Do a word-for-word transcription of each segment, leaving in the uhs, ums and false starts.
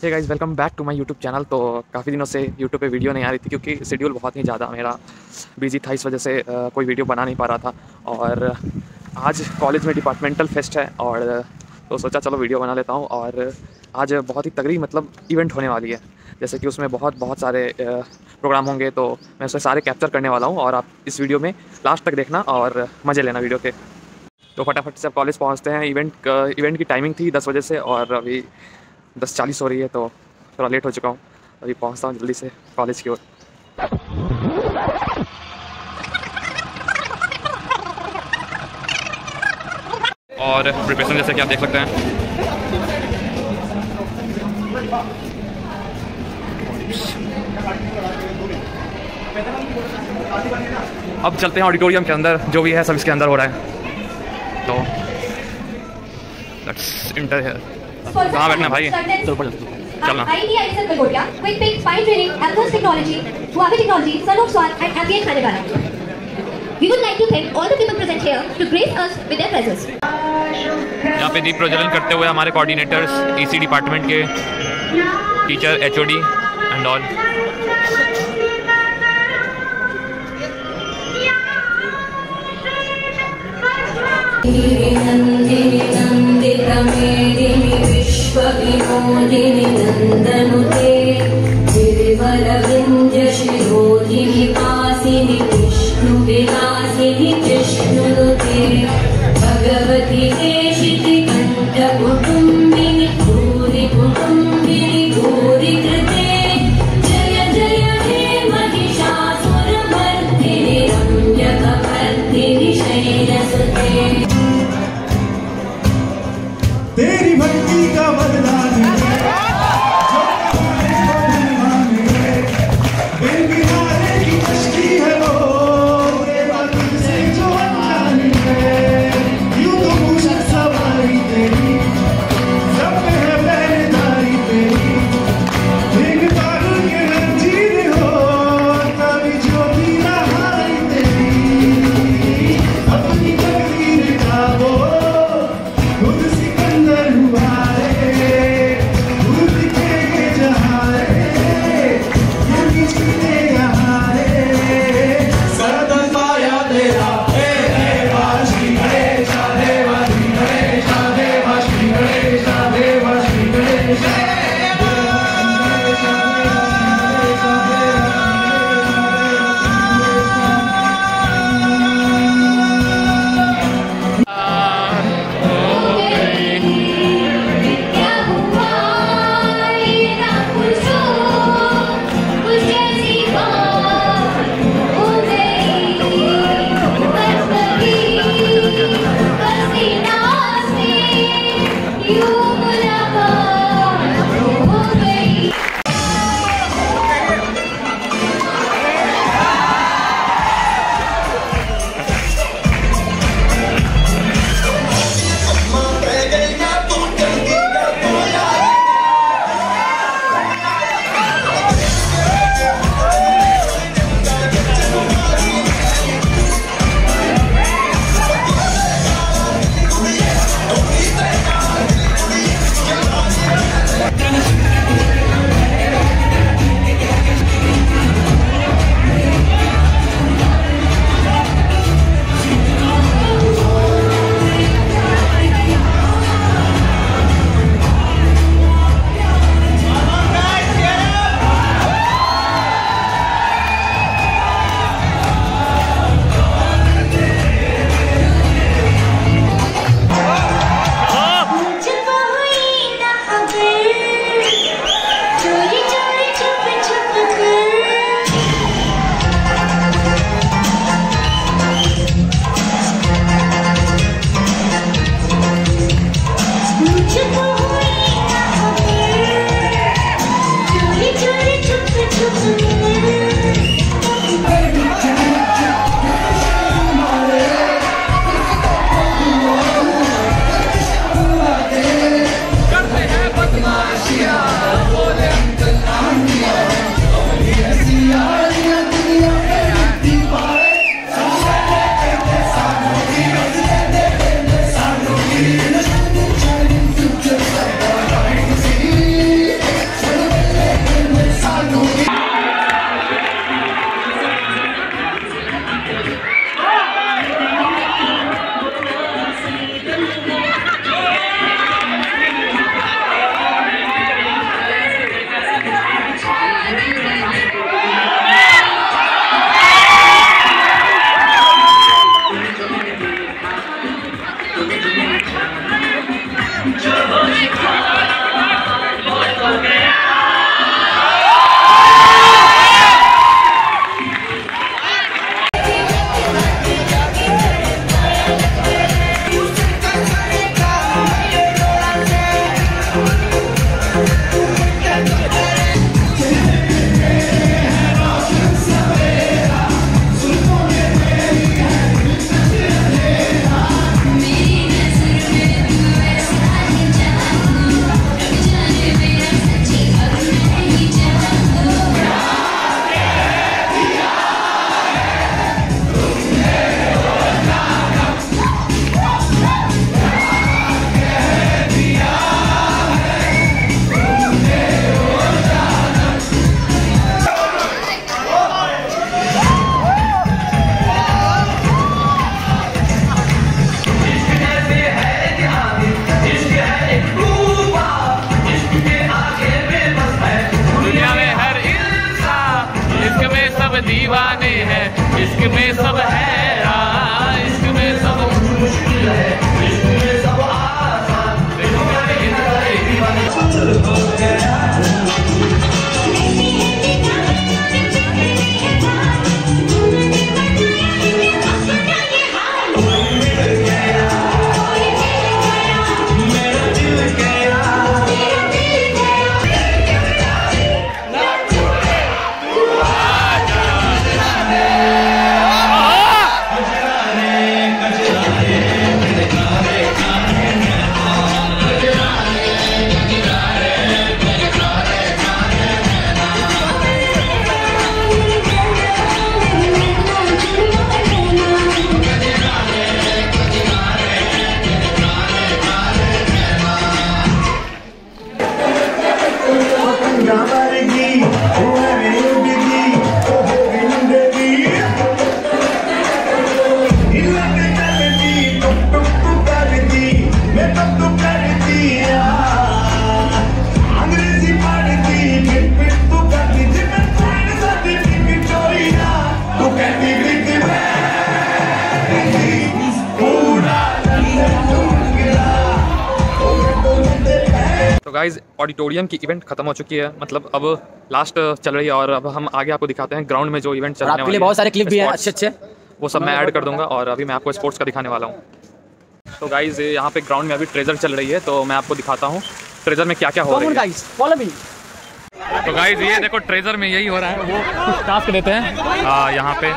Hey guys, welcome back to my YouTube channel. तो काफ़ी दिनों से यूट्यूब पे वीडियो नहीं आ रही थी क्योंकि शेड्यूल बहुत ही ज़्यादा मेरा बिजी था, इस वजह से आ, कोई वीडियो बना नहीं पा रहा था। और आज कॉलेज में डिपार्टमेंटल फेस्ट है और तो सोचा चलो वीडियो बना लेता हूँ। और आज बहुत ही तगड़ी मतलब इवेंट होने वाली है, जैसे कि उसमें बहुत बहुत सारे प्रोग्राम होंगे, तो मैं उसमें सारे कैप्चर करने वाला हूँ और आप इस वीडियो में लास्ट तक देखना और मज़े लेना वीडियो के। तो फटाफट से अब कॉलेज पहुँचते हैं। इवेंट इवेंट की टाइमिंग थी दस बजे से और अभी दस चालीस हो रही है, तो थोड़ा लेट हो चुका हूँ। अभी पहुँचता हूँ जल्दी से कॉलेज की ओर। और प्रिपरेशन जैसे कि आप देख सकते हैं, अब चलते हैं ऑडिटोरियम के अंदर। जो भी है सब इसके अंदर हो रहा है, तो लेट्स इंटर हियर। कहाँ बैठना है भाई? चलना। I T I T Cambodia, Quick Pick, Spine Training, Athos Technology, Huawei Technology, Son of Swan, and Ambient Khanegara. We would like to thank all the people present here to grace us with their presence. यहाँ पे दीप प्रज्वलन करते हुए हमारे coordinators, EC department के teacher, HOD and all. नंदिनी नंदित मेदिनी विश्व विनोदिनी नंदनुते गिरिवर विंध्य शिरोधिनी पासिनी विष्णु विलासिनी कृष्णनुते भगवती देशिति कंठ कुटुंबिनी भूरि कुटुंबिनी भूरि कृते जय जय हे महिषासुरमर्दिनी रम्यकपर्दिनी शैलसुते। तेरी भक्ति का वरदान है, जो बिन किनारे की कश्ती है वो। दीवाने हैं, इश्क में सब है, हाँ, इश्क में सब मुश्किल है, इश्क में सब आसान, चल हो गया। गाइस ऑडिटोरियम की इवेंट खत्म हो चुकी है, मतलब अब लास्ट चल रही है और अब हम आगे आपको दिखाते हैं ग्राउंड में जो इवेंट चलने वाली है। बहुत सारे क्लिप भी हैं अच्छे अच्छे, वो सब मैं ऐड कर दूंगा और अभी मैं आपको स्पोर्ट्स का दिखाने वाला हूँ। तो गाइस यहाँ पे ग्राउंड में अभी ट्रेजर चल रही है, तो मैं आपको दिखाता हूँ ट्रेजर में क्या क्या हो रहा है। तो गाइस ये देखो ट्रेजर में यही हो रहा है, वो टास्क देते हैं यहाँ पे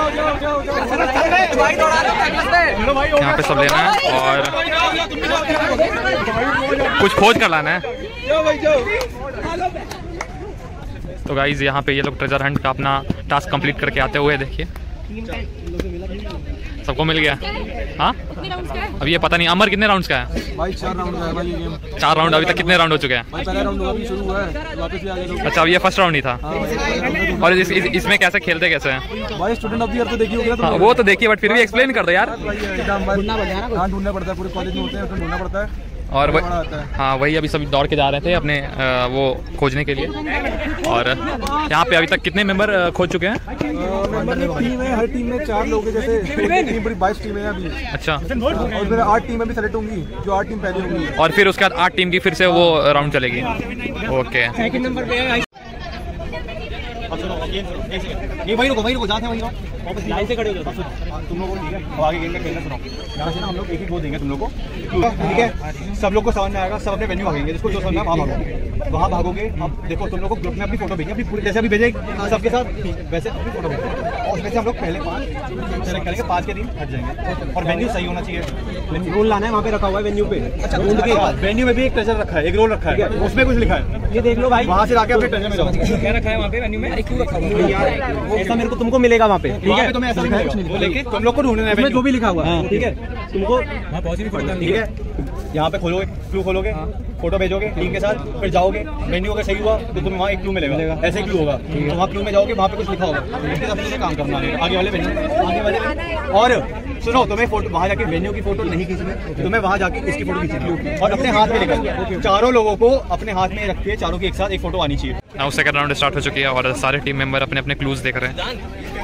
यहाँ पे सब लेना है और कुछ खोज कर लाना है। तो गाइस यहाँ पे ये लोग ट्रेजर हंट का अपना टास्क कंप्लीट करके आते हुए देखिए, सबको मिल गया। हाँ अभी ये पता नहीं अमर कितने राउंड्स का है भाई? चार राउंड का है भाई ये गेम। चार राउंड अभी तक कितने राउंड हो चुके हैं? पहला राउंड अभी शुरू हुआ है, वापस ही आ गए। अच्छा अब ये फर्स्ट राउंड ही था। हाँ, और इस, इस, इसमें कैसे खेलते कैसे हैं भाई? स्टूडेंट ऑफ द ईयर तो देखिए होगा। हाँ, वो तो देखिए बट फिर भी एक्सप्लेन कर दो यार। हाँ ढूंढना पड़ता है, पूरे कॉलेज में होते हैं तो ढूंढना पड़ता है। और वही हाँ वही अभी सभी दौड़ के जा रहे थे अपने आ, वो खोजने के लिए। और यहाँ पे अभी तक कितने मेंबर खोज चुके हैं? टीम है, हर टीम में चार लोग हैं, जैसे टीम पूरी बाईस टीम है अभी। अच्छा और फिर आठ टीमें भी सेलेक्ट होंगी, जो आठ टीम पहले होंगी और फिर उसके बाद आठ टीम की फिर से वो राउंड चलेगी। ओके ये वही रुको वही रुको जाते हैं वही वापस लाइन से खड़े हो जाओ तुम लोगों को। ठीक है अब आगे गेम में खेलना सुनो, यहाँ से ना हम लोग एक ही वो देंगे तुम लोग को, ठीक है? सब लोग को समझ में आएगा, सब अपने वेन्यू भागेंगे, जिसको जो समझ में वहाँ भागोगे, वहाँ भागोगे। अब देखो तुम लोग को ग्रुप में अपनी फोटो भेजिए, अपनी पूरी जैसे अभी भेजे सबके साथ वैसे अपनी फोटो भेजें और उसमें से हम लोग पहले पाँच सेलेक्ट करेंगे, पाँच के दिन हट जाएंगे और वेन्यू सही होना चाहिए। रोल लाना है, वहाँ पे रखा हुआ है वेन्यू पे। अच्छा वेन्यू में भी एक ट्रेजर रखा है, एक रोल रखा है, उसमें कुछ लिखा है, ये देख लो भाई। वहाँ से आके अपने ट्रेजर में जाओ, क्या रखा है वहाँ पे वेन्यू में, क्यों रखा है ऐसा मेरे को तुमको मिलेगा वहाँ पे, ठीक है? तुम्हें ऐसा मिलेगा, लेके तुम लोग को ढूंढना है जो भी लिखा हुआ है, ठीक है? तुमको ठीक है यहाँ पे खोलोगे, क्लू खोलोगे, फोटो भेजोगे टीम के साथ, फिर जाओगे, वेन्यू अगर सही हुआ तो तुम्हें वहाँ एक क्लू मिलेगा, ऐसे क्लू होगा, तो वहाँ क्लू में जाओगे, वहाँ पे कुछ लिखा होगा, उसके हिसाब से काम करना है आगे वाले वेन्यू आगे वाले। और सुनो तुम्हें फोटो वहाँ जाके वेन्यू की फोटो नहीं खींचनी, तुम्हें वहाँ जाके इसकी फोटो खींचनी और अपने हाथ में लेकर चारों लोगों को अपने हाथ में रख के चारों की एक साथ एक फोटो आनी चाहिए। नाउ सेकंड राउंड स्टार्ट हो चुकी है और सारे टीम मेंबर अपने अपने क्लूज देख रहे हैं।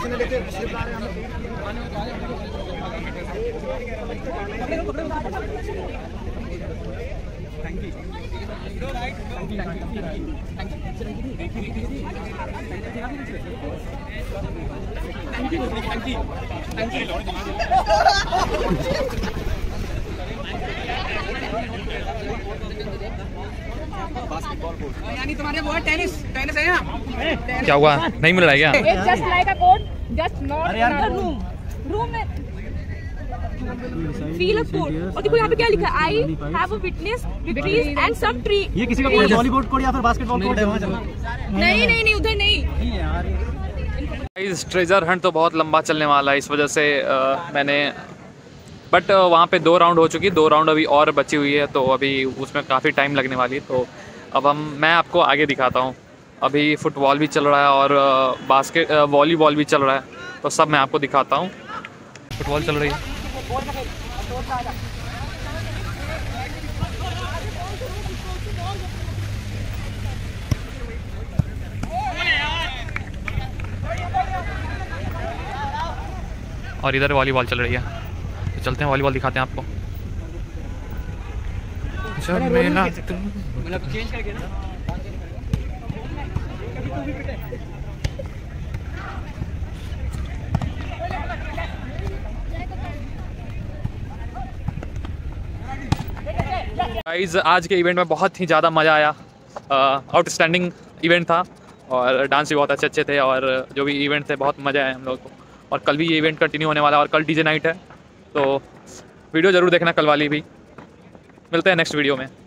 यानी तुम्हारे वो टेनिस टेनिस है ना? क्या हुआ, नहीं मिल रहा है क्या? It's just like a code, just not in a room. Room में feel a code. और देखो यहाँ पे क्या लिखा है? I have a witness, trees and some tree. ये किसी का वॉलीबॉल कोड या फिर बास्केटबॉल कोड है वहाँ चलो। नहीं नहीं नहीं उधर नहीं। इस ट्रेजर हंट तो बहुत लंबा चलने वाला है, इस वजह से आ, मैंने बट वहाँ पे दो राउंड हो चुकी, दो राउंड अभी और बची हुई है, तो अभी उसमें काफ़ी टाइम लगने वाली है। तो अब हम मैं आपको आगे दिखाता हूँ। अभी फुटबॉल भी चल रहा है और बास्केट वॉलीबॉल भी चल रहा है, तो सब मैं आपको दिखाता हूँ। फुटबॉल चल रही है। और इधर वॉलीबॉल चल रही है, तो चलते हैं वॉलीबॉल दिखाते हैं आपको। जब मेला मतलब चेंज करके ना। गाइस आज के इवेंट में बहुत ही ज़्यादा मज़ा आया, आउटस्टैंडिंग इवेंट था और डांस भी बहुत अच्छे अच्छे थे और जो भी इवेंट थे बहुत मज़ा आया हम लोग को। और कल भी ये इवेंट कंटिन्यू होने वाला है और कल डीजे नाइट है, तो वीडियो ज़रूर देखना कल वाली भी। मिलते हैं नेक्स्ट वीडियो में।